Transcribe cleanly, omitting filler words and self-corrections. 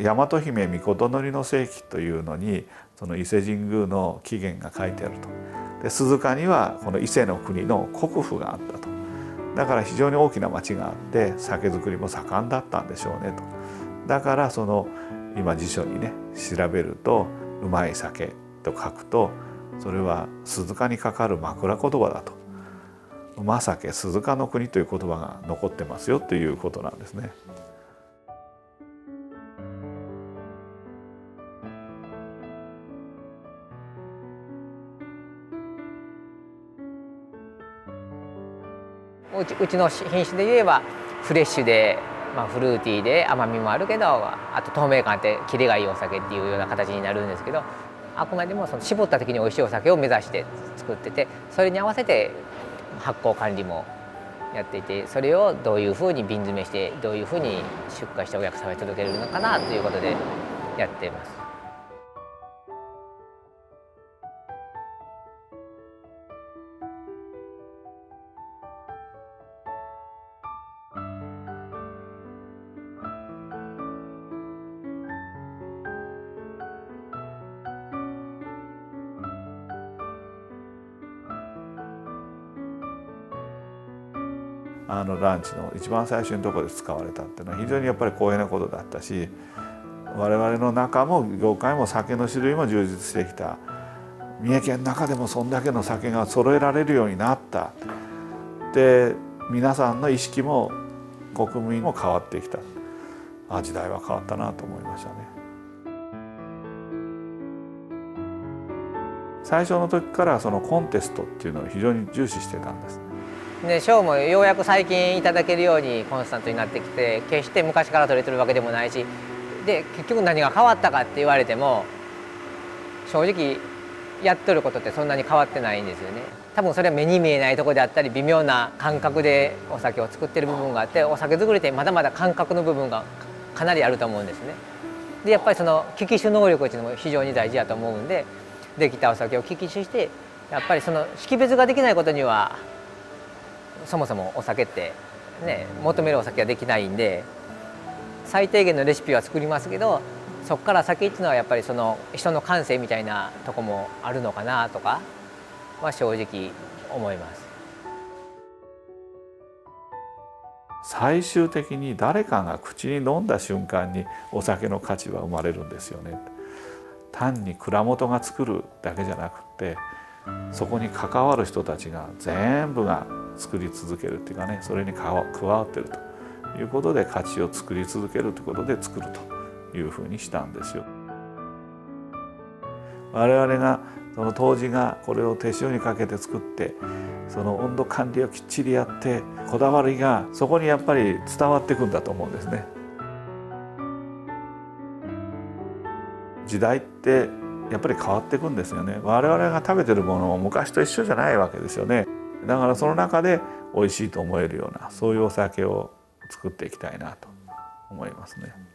大和姫命の世紀というのにその伊勢神宮の起源が書いてあると。で鈴鹿にはこの伊勢の国の国府があったと。だから非常に大きな町があって酒造りも盛んだったんでしょうねと。だからその今辞書にね調べると「うまい酒」と書くとそれは鈴鹿にかかる枕言葉だと。うま酒鈴鹿の国という言葉が残ってますよということなんですね。 うちの品種で言えばフレッシュで、フルーティーで甘みもあるけどあと透明感あってキレがいいお酒っていうような形になるんですけど、あくまでもその絞った時に美味しいお酒を目指して作ってて、それに合わせて発酵管理もやっていて、それをどういうふうに瓶詰めしてどういうふうに出荷してお客様に届けるのかなということでやっています。 ランチの一番最初のところで使われたっていうのは非常にやっぱり光栄なことだったし、我々の中も業界も酒の種類も充実してきた。三重県の中でもそんだけの酒が揃えられるようになった。で皆さんの意識も国民も変わってきた。時代は変わったなと思いましたね。最初の時からそのコンテストっていうのを非常に重視してたんです。 で賞もようやく最近いただけるようにコンスタントになってきて、決して昔から取れてるわけでもないし、で結局何が変わったかって言われても正直やっとることってそんなに変わってないんですよね。多分それは目に見えないところであったり微妙な感覚でお酒を作ってる部分があって、お酒作りってまだまだ感覚の部分がかなりあると思うんですね。でやっぱりその聞き取能力っていうのも非常に大事だと思うんで、できたお酒を聞き取してやっぱりその識別ができないことにはそもそもお酒ってね求めるお酒はできないんで、最低限のレシピは作りますけど、そこから先っていうのはやっぱりその人の感性みたいなとこもあるのかなとかは正直思います。 最終的に誰かが口に飲んだ瞬間にお酒の価値は生まれるんですよね。単に蔵元が作るだけじゃなくて、そこに関わる人たちが全部が作り続けるっていうかね、それに加わってるということで価値を作り続けるということで作るというふうにしたんですよ。我々がその杜氏がこれを手塩にかけて作って、その温度管理をきっちりやって、こだわりがそこにやっぱり伝わっていくんだと思うんですね。時代ってやっぱり変わっていくんですよね。我々が食べてるものも昔と一緒じゃないわけですよね。だからその中で美味しいと思えるようなそういうお酒を作っていきたいなと思いますね。